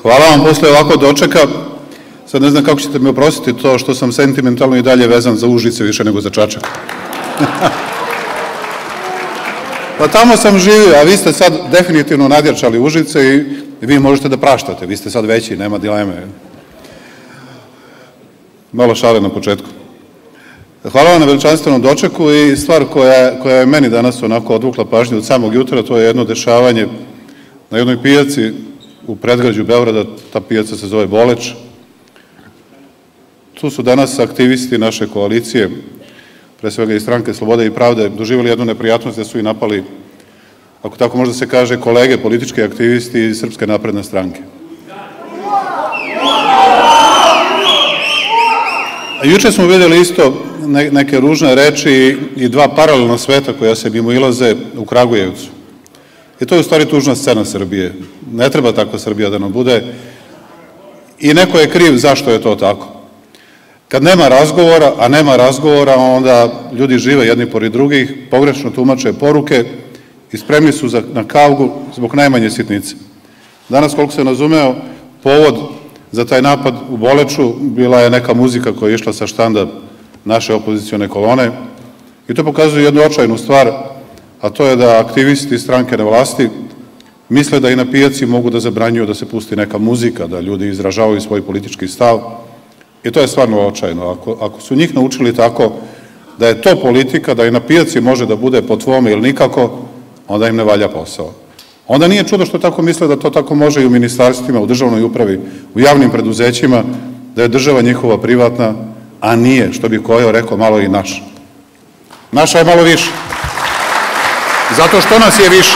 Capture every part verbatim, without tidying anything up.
Hvala vam posle ovako dočeka. Sad ne znam kako ćete mi oprostiti to što sam sentimentalno i dalje vezan za Užice više nego za Čačak. Pa tamo sam živio, a vi ste sad definitivno nadjačali Užice i vi možete da praštate. Vi ste sad veći, nema dileme. Malo šale na početku. Hvala vam na veličanstvenom dočeku i stvar koja, koja je meni danas onako odvukla pažnju od samog jutra, to je jedno dešavanje na jednoj pijaci u predgrađu Beograda, ta pijaca se zove Boleč. Tu su danas aktivisti naše koalicije, pre svega i Stranke Slobode i Pravde, doživjeli jednu neprijatnost da su i napali, ako tako možda se kaže, kolege, politički aktivisti iz Srpske napredne stranke. Juče smo vidjeli isto neke ružne reči i dva paralelna sveta koja se mimoilaze u Kragujevcu. I to je u stvari tužna scena Srbije. Ne treba takva Srbija da nam bude. I neko je kriv zašto je to tako. Kad nema razgovora, a nema razgovora, onda ljudi žive jedni pored drugih, pogrešno tumače poruke i spremni su na kavgu zbog najmanje sitnice. Danas, koliko se razumeo, povod za taj napad u Boleču bila je neka muzika koja je išla sa štanda naše opozicione kolone i to pokazuje jednu očajnu stvar, a to je da aktivisti stranke na vlasti misle da i na pijaci mogu da zabranjuju da se pusti neka muzika, da ljudi izražavaju svoj politički stav i to je stvarno očajno. Ako, ako su njih naučili tako da je to politika, da i na pijaci može da bude po tvome ili nikako, onda im ne valja posao. Onda nije čudo što tako misle da to tako može i u ministarstvima, u državnoj upravi, u javnim preduzećima, da je država njihova privatna, a nije, što bi Kojo rekao, malo i naša. Naša je malo više. Zato što nas je više.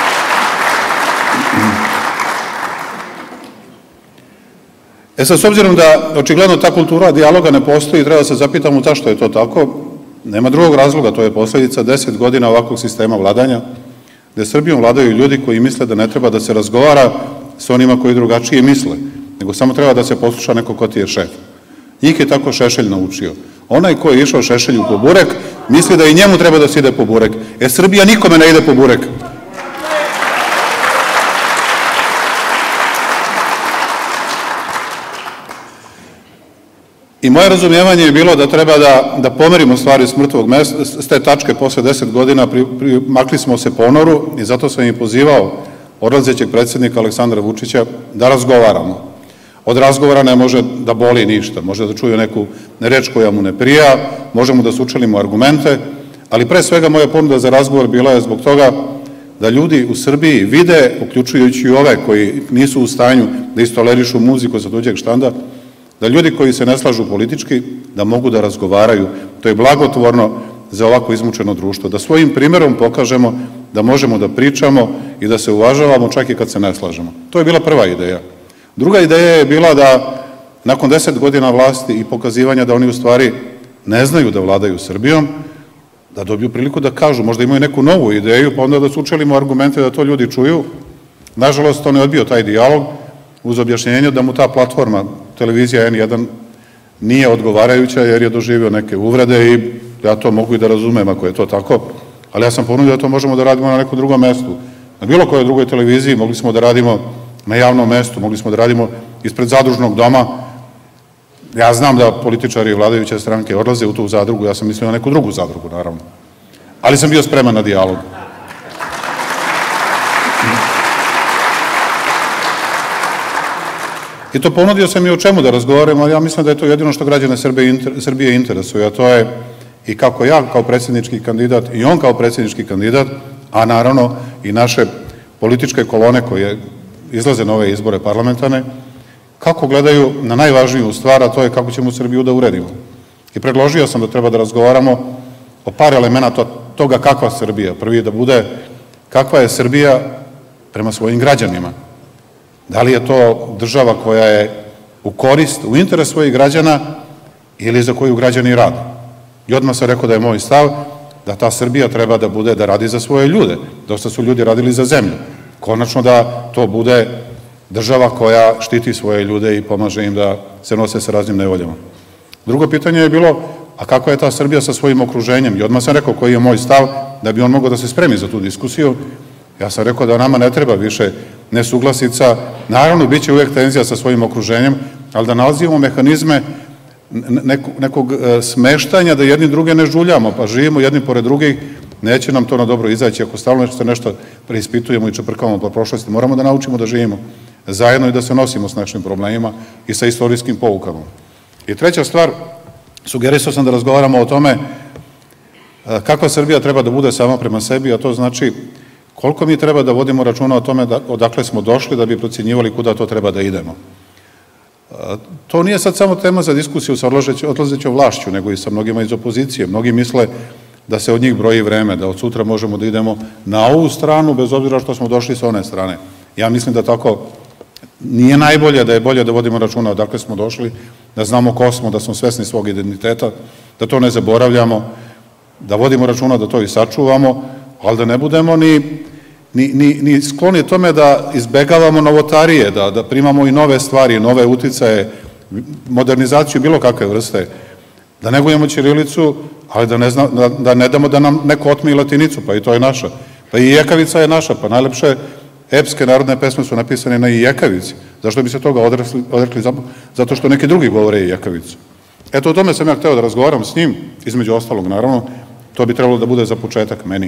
E sad, s obzirom da očigledno ta kultura dijaloga ne postoji, treba da se zapitamo zašto je to tako. Nema drugog razloga, to je posljedica deset godina ovakvog sistema vladanja, gde Srbijom vladaju ljudi koji misle da ne treba da se razgovara sa onima koji drugačije misle, nego samo treba da se posluša neko ko ti je šef. Njih je tako Šešelj naučio. Onaj ko je išao Šešelju po burek, misli da i njemu treba da se ide po burek. E, Srbija nikome ne ide po burek. I moje razumijevanje je bilo da treba da, da pomerimo stvari s mrtvog mesta, s te tačke posle deset godina, pri, pri, makli smo se ponoru i zato sam i pozivao odlazećeg predsjednika Aleksandra Vučića da razgovaramo. Od razgovora ne može da boli ništa, može da čuje neku reč koja mu ne prija, možemo da sučelimo argumente, ali pre svega moja ponuda za razgovor bila je zbog toga da ljudi u Srbiji vide, uključujući i ove koji nisu u stanju da istolerišu muziku sa tuđeg štanda, da ljudi koji se ne slažu politički, da mogu da razgovaraju. To je blagotvorno za ovako izmučeno društvo. Da svojim primjerom pokažemo da možemo da pričamo i da se uvažavamo čak i kad se ne slažemo. To je bila prva ideja. Druga ideja je bila da nakon deset godina vlasti i pokazivanja da oni u stvari ne znaju da vladaju Srbijom, da dobiju priliku da kažu, možda imaju neku novu ideju, pa onda da sučelimo argumente da to ljudi čuju. Nažalost, on je odbio taj dijalog uz objašnjenje da mu ta platforma, televizija N jedan, nije odgovarajuća jer je doživio neke uvrede i ja to mogu i da razumem ako je to tako, ali ja sam ponudio da to možemo da radimo na nekom drugom mestu. Na bilo kojoj drugoj televiziji mogli smo da radimo na javnom mestu, mogli smo da radimo ispred zadružnog doma. Ja znam da političari i vladajuće stranke odlaze u tu zadrugu, ja sam mislio na neku drugu zadrugu, naravno. Ali sam bio spreman na dijalog. I to ponudio sam i o čemu da razgovaramo, ali ja mislim da je to jedino što građane Srbije interesuje, a to je i kako ja kao predsjednički kandidat i on kao predsjednički kandidat, a naravno i naše političke kolone koje izlaze na ove izbore parlamentarne, kako gledaju na najvažniju stvar, a to je kako ćemo Srbiju da uredimo. I predložio sam da treba da razgovaramo o par elemenata toga kakva Srbija. Prvi je da bude kakva je Srbija prema svojim građanima. Da li je to država koja je u korist, u interes svojih građana ili za koju građani rade. I odmah sam rekao da je moj stav da ta Srbija treba da bude, da radi za svoje ljude. Dosta su ljudi radili za zemlju. Konačno da to bude država koja štiti svoje ljude i pomaže im da se nose sa raznim nevoljama. Drugo pitanje je bilo, a kako je ta Srbija sa svojim okruženjem? I odmah sam rekao koji je moj stav da bi on mogao da se spremi za tu diskusiju. Ja sam rekao da nama ne treba više nesuglasica. Naravno, bit će uvijek tenzija sa svojim okruženjem, ali da nalazimo mehanizme nekog smeštanja, da jedni druge ne žuljamo, pa živimo jedni pored drugih, neće nam to na dobro izaći. Ako stalno nešto, nešto preispitujemo i čeprkamo po prošlosti, moramo da naučimo da živimo zajedno i da se nosimo s našim problemima i sa istorijskim poukama. I treća stvar, sugerisao sam da razgovaramo o tome kakva Srbija treba da bude sama prema sebi, a to znači koliko mi treba da vodimo računa o tome odakle smo došli da bi procjenjivali kuda to treba da idemo. To nije sad samo tema za diskusiju sa odlazećom vlašću, nego i sa mnogima iz opozicije. Mnogi misle da se od njih broji vreme, da od sutra možemo da idemo na ovu stranu, bez obzira što smo došli sa one strane. Ja mislim da tako nije najbolje, da je bolje da vodimo računa odakle smo došli, da znamo ko smo, da smo svesni svog identiteta, da to ne zaboravljamo, da vodimo računa da to i sačuvamo, ali da ne budemo ni, ni, ni, ni skloni tome da izbegavamo novotarije, da, da primamo i nove stvari, nove uticaje, modernizaciju bilo kakve vrste, da negujemo ćirilicu, ali da ne, zna, da, da ne damo da nam neko otme i latinicu, pa i to je naša. Pa i jekavica je naša, pa najlepše epske narodne pesme su napisane na i jekavici. Zašto bi se toga odrekli? odrekli? Zato što neki drugi govore i jekavicu. Eto, o tome sam ja hteo da razgovaram s njim, između ostalog, naravno, to bi trebalo da bude za početak meni.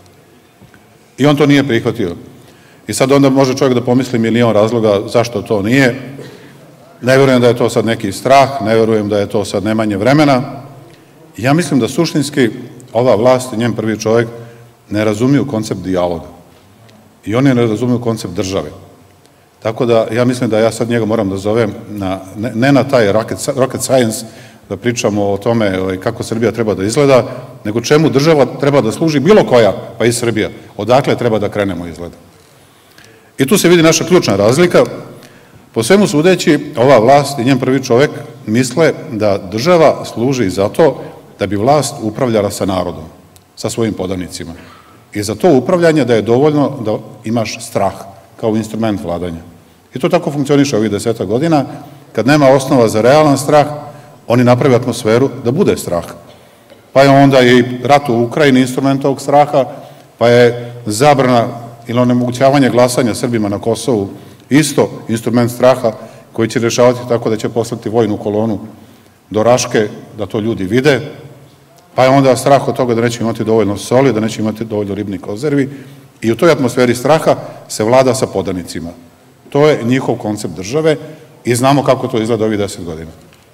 I on to nije prihvatio. I sad onda može čovjek da pomisli milion razloga zašto to nije. Ne verujem da je to sad neki strah, ne verujem da je to sad nemanje vremena. Ja mislim da suštinski ova vlast i njen prvi čovjek ne razumiju koncept dijaloga. I oni ne razumiju koncept države. Tako da ja mislim da ja sad njega moram da zovem na, ne, ne na taj rocket, rocket science, da pričamo o tome kako Srbija treba da izgleda, nego čemu država treba da služi, bilo koja, pa i Srbija. Odakle treba da krenemo izgleda. I tu se vidi naša ključna razlika. Po svemu sudeći, ova vlast i njen prvi čovek misle da država služi za to da bi vlast upravljala sa narodom, sa svojim podanicima. I za to upravljanje da je dovoljno da imaš strah kao instrument vladanja. I to tako funkcioniše ovih deseta godina. Kad nema osnova za realan strah, oni naprave atmosferu da bude strah. Pa je onda i rat u Ukrajini instrument tog straha, pa je zabrana ili onemogućavanje glasanja Srbima na Kosovu isto instrument straha koji će rešavati tako da će poslati vojnu kolonu do Raške, da to ljudi vide, pa je onda strah od toga da neće imati dovoljno soli, da neće imati dovoljno ribnih konzervi i u toj atmosferi straha se vlada sa podanicima. To je njihov koncept države i znamo kako to izgleda ovih deset godina.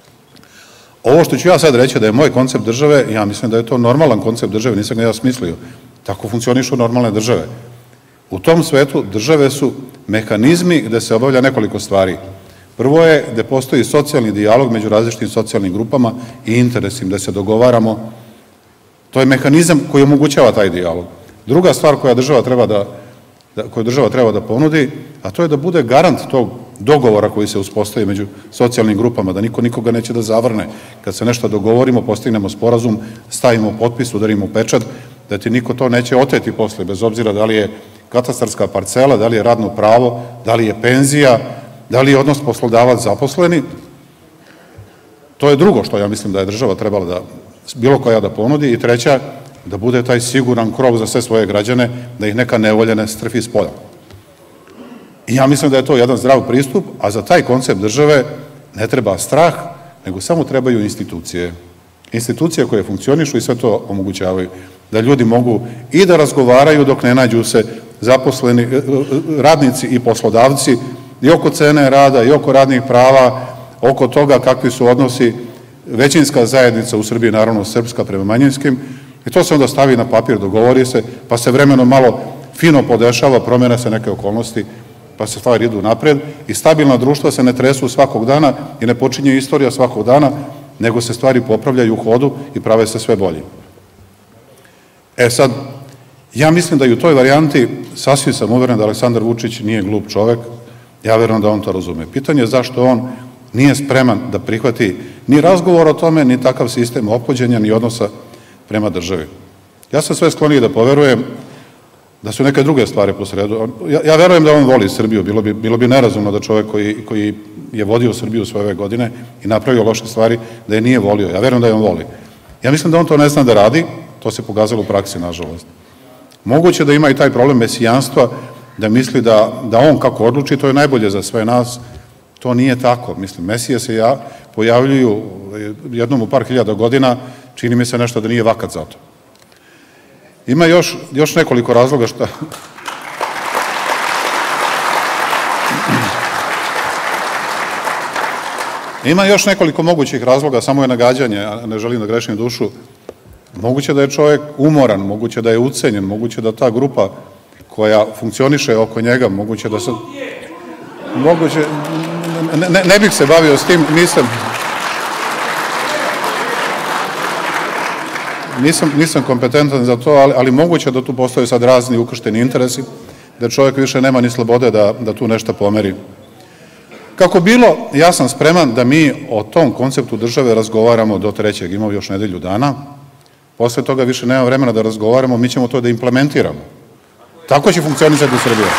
Ovo što ću ja sad reći da je moj koncept države, ja mislim da je to normalan koncept države, nisam ga ja smislio. Tako funkcionišu normalne države. U tom svetu države su mehanizmi gde se obavlja nekoliko stvari. Prvo je gde postoji socijalni dijalog među različitim socijalnim grupama i interesima, gde se dogovaramo. To je mehanizam koji omogućava taj dijalog. Druga stvar koja država treba da, da, koju država treba da ponudi, a to je da bude garant tog dogovora koji se uspostavi među socijalnim grupama, da niko nikoga neće da zavrne. Kad se nešto dogovorimo, postignemo sporazum, stavimo potpis, udarimo pečat, da ti niko to neće oteti posle, bez obzira da li je katastarska parcela, da li je radno pravo, da li je penzija, da li je odnos poslodavac zaposleni. To je drugo što ja mislim da je država trebala da, bilo koja da ponudi. I treća, da bude taj siguran krov za sve svoje građane, da ih neka nevolja ne strfi s polja. I ja mislim da je to jedan zdrav pristup, a za taj koncept države ne treba strah, nego samo trebaju institucije. Institucije koje funkcionišu i sve to omogućavaju. Da ljudi mogu i da razgovaraju dok ne nađu se zaposleni, radnici i poslodavci i oko cene rada i oko radnih prava, oko toga kakvi su odnosi većinska zajednica u Srbiji, naravno srpska prema manjinskim, i to se onda stavi na papir, dogovori se, pa se vremenom malo fino podešava, promene se neke okolnosti, pa se stvari idu napred i stabilna društva se ne tresu svakog dana i ne počinje istorija svakog dana, nego se stvari popravljaju u hodu i prave se sve bolje. E sad, ja mislim da i u toj varijanti sasvim sam uveren da Aleksandar Vučić nije glup čovek, ja verujem da on to razume. Pitanje je zašto on nije spreman da prihvati ni razgovor o tome, ni takav sistem ophođenja, ni odnosa prema državi. Ja sam sve skloniji da poverujem da su neke druge stvari po sredu. Ja, ja verujem da on voli Srbiju, bilo bi, bilo bi nerazumno da čovek koji, koji je vodio Srbiju sve ove godine i napravio loše stvari, da je nije volio. Ja verujem da je on voli. Ja mislim da on to ne zna da radi, to se pokazalo u praksi, nažalost. Moguće da ima i taj problem mesijanstva, da misli da, da on kako odluči, to je najbolje za sve nas. To nije tako. Mislim, Mesije se ja, pojavljuju jednom u par hiljada godina, čini mi se nešto da nije vakat za to. Ima još, još nekoliko razloga šta... Ima još nekoliko mogućih razloga, samo je nagađanje, a ne želim da grešim dušu. Moguće da je čovjek umoran, moguće da je ucenjen, moguće da ta grupa koja funkcioniše oko njega, moguće da se... Moguće... Ne, ne, ne bih se bavio s tim, nisam... Nisam, nisam kompetentan za to, ali, ali moguće da tu postoje sad razni ukršteni interesi, da čovjek više nema ni slobode da, da tu nešto pomeri. Kako bilo, ja sam spreman da mi o tom konceptu države razgovaramo do trećeg, imamo još nedelju dana. Posle toga više nema vremena da razgovaramo, mi ćemo to da implementiramo. Tako će funkcionisati u Srbiji.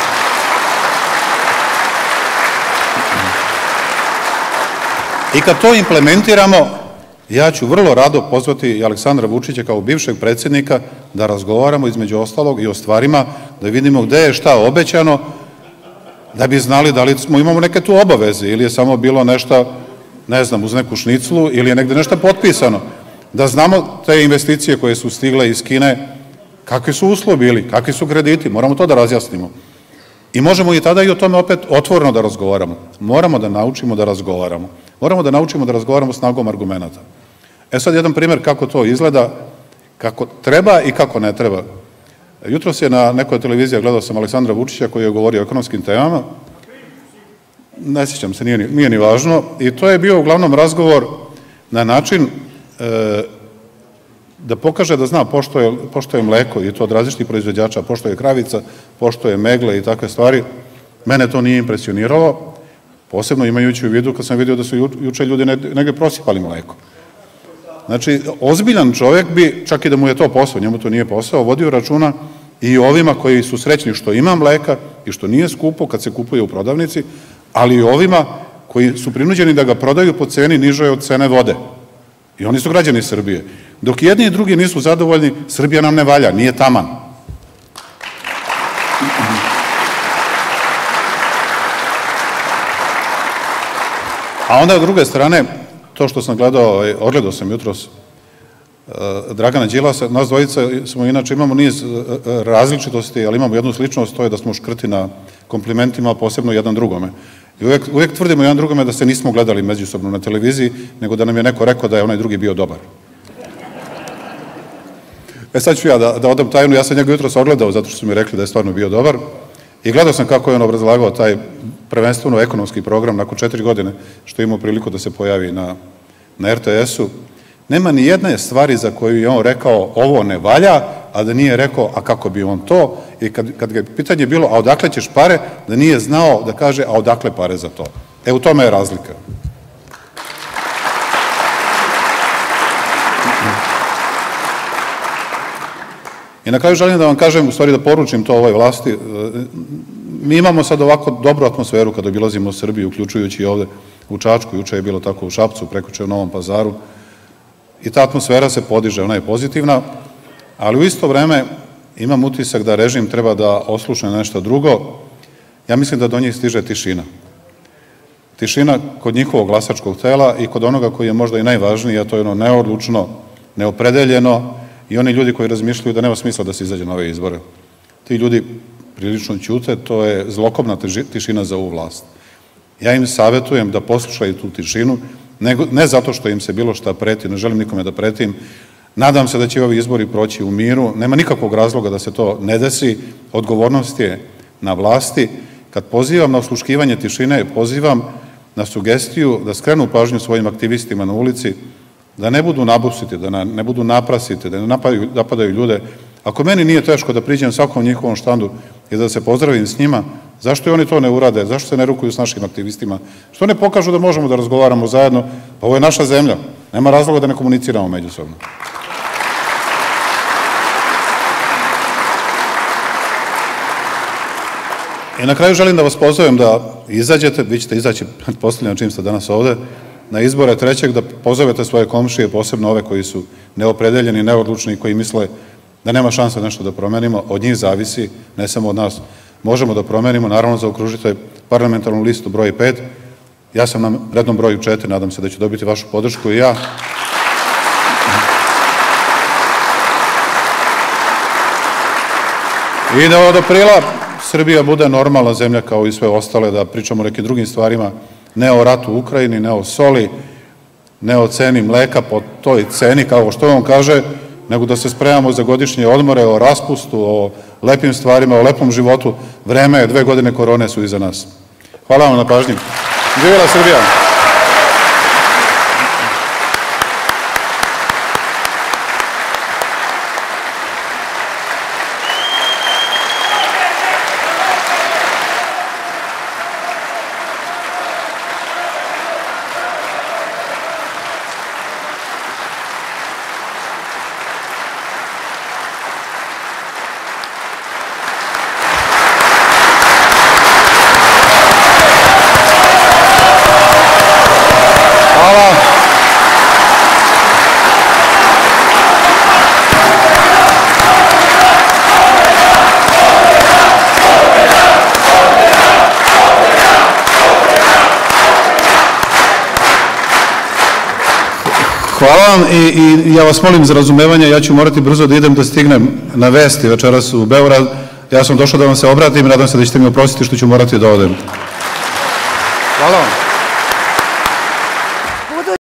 I kad to implementiramo, ja ću vrlo rado pozvati i Aleksandra Vučića kao bivšeg predsjednika da razgovaramo između ostalog i o stvarima, da vidimo gde je šta obećano, da bi znali da li smo, imamo neke tu obaveze ili je samo bilo nešto, ne znam, uz neku šniclu ili je negde nešto potpisano. Da znamo te investicije koje su stigle iz Kine, kakvi su uslovi bili, kakvi su krediti, moramo to da razjasnimo. I možemo i tada i o tome opet otvoreno da razgovaramo. Moramo da naučimo da razgovaramo. Moramo da naučimo da razgovaramo snagom argumenta. E sad jedan primjer kako to izgleda, kako treba i kako ne treba. Jutros je na nekoj televiziji gledao sam Aleksandra Vučića koji je govorio o ekonomskim temama. Ne sjećam se, nije ni, nije ni važno. I to je bio uglavnom razgovor na način e, da pokaže da zna pošto je, pošto je mleko i to od različitih proizvođača, pošto je kravica, pošto je megle i takve stvari. Mene to nije impresioniralo, posebno imajući u vidu kad sam vidio da su ju, juče ljudi negdje prosipali mleko. Znači, ozbiljan čovjek bi, čak i da mu je to posao, njemu to nije posao, vodio računa i ovima koji su srećni što ima mleka i što nije skupo kad se kupuje u prodavnici, ali i ovima koji su prinuđeni da ga prodaju po ceni nižoj od cene vode. I oni su građani Srbije. Dok jedni i drugi nisu zadovoljni, Srbija nam ne valja, nije taman. A onda, od druge strane, to što sam gledao, odgledao sam jutros Dragana Đilasa, nas dvojica smo inače, imamo niz različitosti, ali imamo jednu sličnost, to je da smo škrti na komplimentima, posebno jedan drugome. I uvijek, uvijek tvrdimo jedan drugome da se nismo gledali međusobno na televiziji, nego da nam je neko rekao da je onaj drugi bio dobar. E sad ću ja da, da odam tajnu, ja sam njega jutros ogledao zato što su mi rekli da je stvarno bio dobar i gledao sam kako je on obrazlagao taj prvenstveno ekonomski program nakon četiri godine što je imao priliku da se pojavi na, na er te esu. Nema ni jedne stvari za koju je on rekao ovo ne valja, a da nije rekao a kako bi on to, i kad, kad ga je pitanje bilo a odakle ćeš pare, da nije znao da kaže a odakle pare za to. E u tome je razlika. I na kraju želim da vam kažem, u stvari da poručim to ovoj vlasti, mi imamo sad ovako dobru atmosferu kad obilazimo Srbiju, uključujući i ovde u Čačku, juče je bilo tako u Šapcu, prekjuče u Novom Pazaru, i ta atmosfera se podiže, ona je pozitivna, ali u isto vreme imam utisak da režim treba da oslušne nešto drugo. Ja mislim da do njih stiže tišina. Tišina kod njihovog glasačkog tela i kod onoga koji je možda i najvažniji, a to je ono neodlučno, neopredeljeno, i oni ljudi koji razmišljaju da nema smisla da se izađe na ove izbore. Ti ljudi prilično ćute, to je zlokobna tišina za ovu vlast. Ja im savjetujem da poslušaju tu tišinu, ne zato što im se bilo šta preti, ne želim nikome da pretim. Nadam se da će ovi izbori proći u miru, nema nikakvog razloga da se to ne desi, odgovornost je na vlasti. Kad pozivam na osluškivanje tišine, pozivam na sugestiju da skrenu pažnju svojim aktivistima na ulici, da ne budu nabusiti, da ne budu naprasiti, da ne napadaju ljude. Ako meni nije teško da priđem svakom njihovom štandu i da se pozdravim s njima, zašto i oni to ne urade? Zašto se ne rukuju s našim aktivistima? Što ne pokažu da možemo da razgovaramo zajedno? Pa ovo je naša zemlja. Nema razloga da ne komuniciramo međusobno. I na kraju želim da vas pozovem da izađete, vi ćete izaći, postavljam čim ste danas ovde, na izbore trećeg, da pozovete svoje komšije, posebno ove koji su neopredeljeni, neodlučni, koji misle da nema šanse nešto da promenimo. Od njih zavisi, ne samo od nas, možemo da promenimo. Naravno, zaokružite parlamentarnu listu broj pet. Ja sam na rednom broju četiri, nadam se da ću dobiti vašu podršku i ja. I da od aprila Srbija bude normalna zemlja kao i sve ostale, da pričamo o nekim drugim stvarima, ne o ratu u Ukrajini, ne o soli, ne o ceni mleka po toj ceni, kao što on kaže, nego da se spremamo za godišnje odmore, o raspustu, o lepim stvarima, o lepom životu. Vreme je, dve godine korone su iza nas. Hvala vam na pažnji. Živjela Srbija! Hvala vam i ja vas molim za razumevanje, ja ću morati brzo da idem da stignem na vesti večeras u Beograd. Ja sam došao da vam se obratim i nadam se da ćete mi oprostiti što ću morati da odem. Hvala vam.